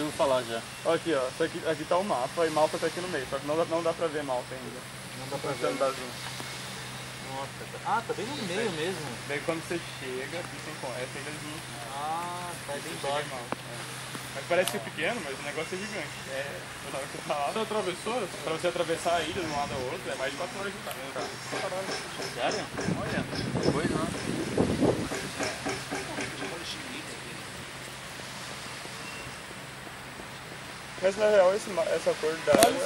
ouviu falar já. Aqui, ó. Aqui tá o mapa e Malta tá aqui no meio, só que não dá pra ver Malta ainda. Não dá pra ver. Nossa, tá bem no meio mesmo. Daí quando você chega, aqui essa ilhazinha. Ah, tá bem embaixo. Mas parece pequeno, mas o negócio é gigante. Na hora que você tá lá, Você atravessou? pra você atravessar a ilha de um lado ao outro, é mais de 4 horas de carro. Sério? Olha, depois não. Mas na real, essa cor da água